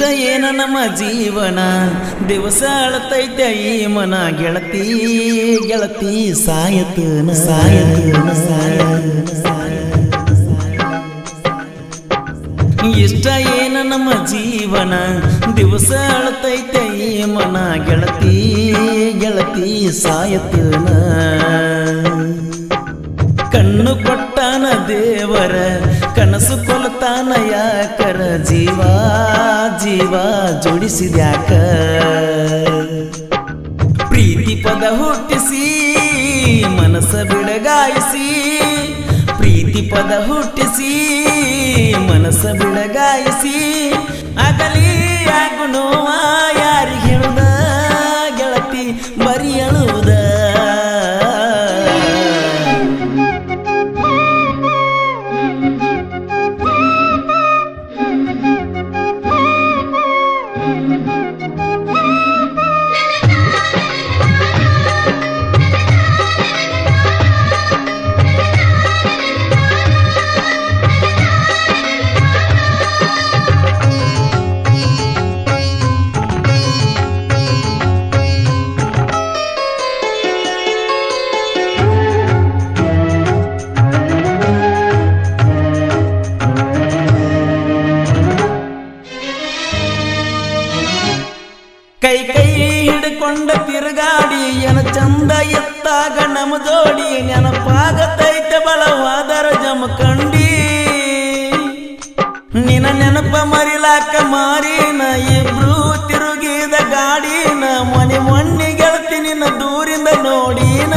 ಏನ ನಮ್ಮ ಜೀವನ ದಿವಸ ಅಳತೈತೆ ಈ ಮನ ಗೆಳತಿ ಗೆಳತಿ ಸಾಯತನ ಸಾಯತನ ಇಷ್ಟ ಏನ ನಮ್ಮ ಜೀವನ ದಿವಸ ಅಳತೈತೆ ಈ ಮನ ಗೆಳತಿ ಗೆಳತಿ ಸಾಯತನ ಕಣ್ಣು ಕೊಟ್ಟಾನ ದೇವರ ಕನಸು ಕೊಲ್ತಾನ ಯಾಕರ ಜೀವ ಜೀವ ಜೋಡಿಸಿದ್ಯಾಕ ಪ್ರೀತಿ ಪದ ಹುಟ್ಟಿಸಿ ಮನಸ್ಸ ಬಿಡಗಾಯಿಸಿ ಪ್ರೀತಿ ಪದ ಹುಟ್ಟಿಸಿ ಮನಸ್ಸ ಬಿಡಗಾಯಿಸಿ ಅಗಲಿ ಆಗುಣೋವ ಯಾರಿಗೆ ಹೇಳುದ ಗೆಳತಿ ಬರಿ ಅಳುವುದ ಕೈ ಕೈ ಹಿಡ್ಕೊಂಡ ತಿರುಗಾಡಿ ಏನ ಚಂದ ಎತ್ತಾಗ ನಮ ಜೋಡಿ ನೆನಪಾಗತೈತೆ ಬಲವಾದರ ಜಮಕಂಡಿ ನಿನ ನೆನಪ ಮರಿಲಾಕ ಮಾರಿನ ಇಬ್ರು ತಿರುಗಿದ ಗಾಡಿನ ಮನೆ ಮೊನ್ನೆ ಗೆಳತಿ ನಿನ್ನ ದೂರಿಂದ ನೋಡಿನ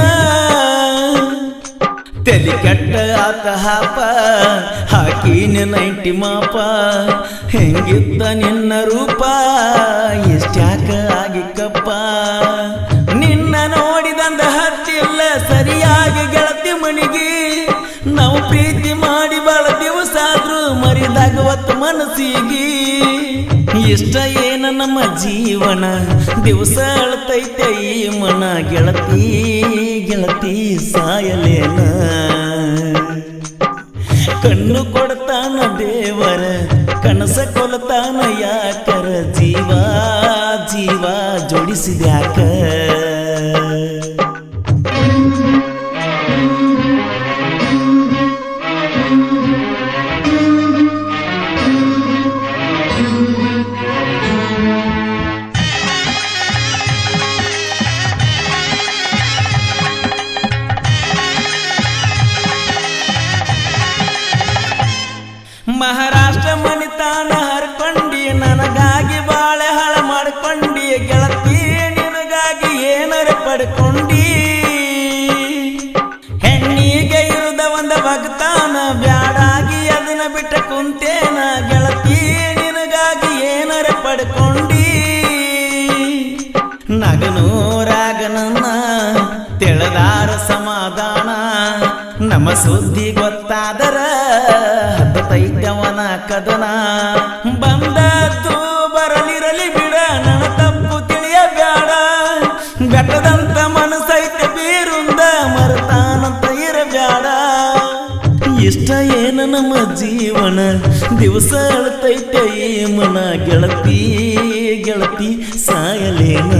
ತಲೆ ಕೆಟ್ಟ ಆತ ಹಾಪ ಹಾಕಿನ 90 ಮಾಪ ಹೆಂಗಿದ್ದ ನಿನ್ನ ರೂಪ ಎಷ್ಟ್ಯಾಕ ಆಗಿಕ್ಕಪ್ಪ ನಿನ್ನ ನೋಡಿದಂದ ಹತ್ತಿಲ್ಲ ಸರಿಯಾಗಿ ಗೆಳತಿ ಮನಿಗೆ ನಾವು ಪ್ರೀತಿ ಮಾಡಿ ಬಾಳ ದಿವಸ ಆದ್ರೂ ಮರಿದಾಗವತ್ತು ಮನಸ್ಸಿಗೆ ಇಷ್ಟ ಏನ ನಮ್ಮ ಜೀವನ ದಿವಸ ಅಳತೈತೆ ಈ ಮನ ಗೆಳತಿ ಗೆಳತಿ ಸಾಯಲೇನ ಕಣ್ಣು ಕೊಡ್ತಾನ ದೇವರ ಕನಸ ಕೊಲ್ತಾನ ಯಾಕರ ಜೀವ ಜೀವ ಜೋಡಿಸಿದ್ಯಾಕ ಮಹಾರಾಷ್ಟ್ರ ಮನಿತಾನ ಹರ್ಕೊಂಡಿ ನನಗಾಗಿ ಬಾಳೆ ಹಾಳ ಮಾಡ್ಕೊಂಡಿ ಗೆಳತಿ ನಿನಗಾಗಿ ಏನರ ಪಡ್ಕೊಂಡಿ ಹೆಣ್ಣಿಗೆ ಇರುದ ಒಂದ ಭಕ್ತಾನ ಬ್ಯಾಡಾಗಿ ಅದನ್ನ ಬಿಟ್ಟ ಕುಂತೇನ ಗೆಳತಿ ನಿನಗಾಗಿ ಏನರ ಪಡ್ಕೊಂಡಿ ನಗನೂರಾಗನನ್ನ ತೆಳದಾರ ಸಮಾಧಾನ ನಮ್ಮ ಸುದ್ದಿ ಗೊತ್ತಾದರ ಹತ್ತೈತವನ ಕದನ ಬಂದದ್ದು ಬರಲಿರಲಿ ಬಿಡ ನನ್ನ ತಪ್ಪು ತಿಳಿಯ ಬ್ಯಾಡ ಬೆಟ್ಟದಂತ ಮನಸ್ಸೈತೆ ಬೀರುಂದ ಮರತಾನಂತ ಇರಬ್ಯಾಡ ಇಷ್ಟ ಏನ ನಮ್ಮ ಜೀವನ ದಿವಸ ಅಳತೈತೆ ಈ ಮನ ಗೆಳತಿ ಗೆಳತಿ ಸಾಯಲೇನ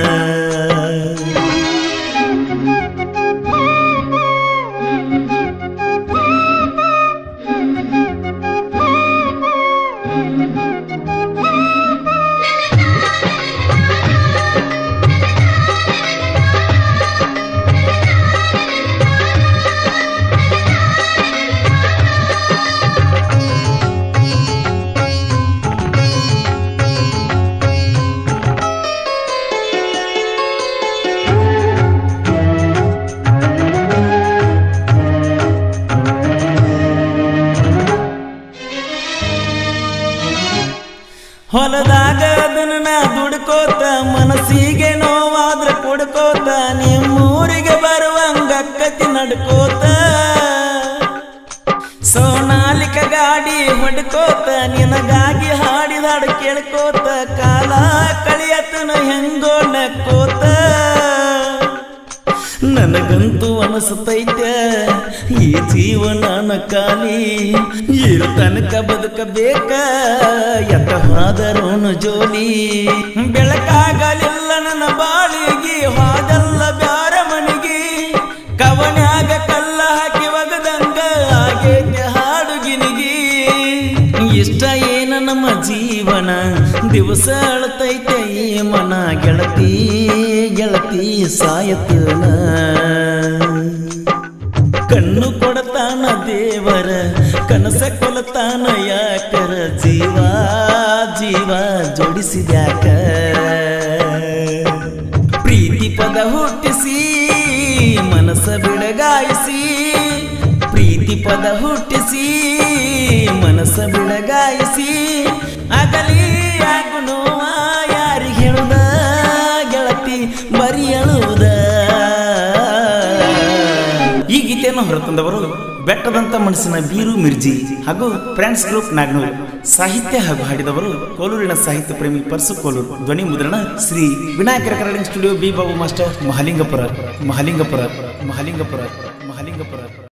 ಹೊಲದಾಗ ಅದನ್ನ ದುಡ್ಕೋತ ಮನಸ್ಸಿಗೆ ನೋವಾದ್ರ ಕೊಡ್ಕೋತ ನಿಮ್ಮೂರಿಗೆ ಬರುವಂಗಕ್ಕತಿ ನಡ್ಕೋತ ಸೋನಾಲಿಕ ಗಾಡಿ ಹೊಡ್ಕೋತ ನಿನಗಾಗಿ ಹಾಡಿದಾಡು ಕೇಳ್ಕೋತ ಕಾಲ ಕಳಿಯತನ ಹೆಂಗೋ ನಕ್ಕೋತ ನನಗಂತೂ ಅನಿಸ್ತೈತೆ ಈ ಜೀವನ ಖಾಲಿ ಇರು ತನಕ ಬದುಕಬೇಕ ಎತ್ತ ಹಾದರೋನು ಜೋಲಿ ಬೆಳಕಾಗಲಿಲ್ಲ ನನ್ನ ಬಾಳಿಗೆ ಹಾದಲ್ಲ ಬ್ಯಾರ ಮನಿಗೆ ಕವನ್ಯಾಗ ಕಲ್ಲ ಹಾಕಿ ಒಗದಂಗ ಆಗೇತೆ ಹಾಡುಗಿನಿಗೆ ಇಷ್ಟ ಏನ ನಮ್ಮ ಜೀವನ ದಿವಸ ಅಳತೈತೆ ಈ ಮನ ಗೆಳತಿ ಗೆಳತಿ ಸಾಯತನ ಕಣ್ಣು ಕೊಡತಾನ ದೇವರ ಕನಸ ಕೊಲತಾನ ಯಾಕರ ಜೀವ ಜೀವ ಜೋಡಿಸಿದ್ಯಾಕ ಪ್ರೀತಿ ಪದ ಹುಟ್ಟಿಸಿ ಮನಸ್ಸ ಬಿಡಗಾಯಿಸಿ ಪ್ರೀತಿ ಪದ ಹುಟ್ಟಿಸಿ ಮನಸ್ಸ ಬಿಡಗಾಯಿಸಿ ಆಗಲಿ ಆಗುಣುವ ಯಾರಿಗೆ ಹೇಳುದ ಗೆಳತಿ ಬರಿ ಅಳುವುದ. ಈ ಗೀತೆಯನ್ನು ಹೊರತಂದವರು ಬೆಟ್ಟದಂತ ಮನಸ್ಸಿನ ಬೀರು ಮಿರ್ಜಿ ಹಾಗೂ ಫ್ರೆಂಡ್ಸ್ ಗ್ರೂಪ್ ನಾಗನೂರು. ಸಾಹಿತ್ಯ ಹಾಗೂ ಹಾಡಿದವರು ಕೋಲೂರಿನ ಸಾಹಿತ್ಯ ಪ್ರೇಮಿ ಪರ್ಸು ಕೋಲೂರು. ಧ್ವನಿ ಮುದ್ರಣ Shri Vinayaka recording studio B Babu master Mahalingapura.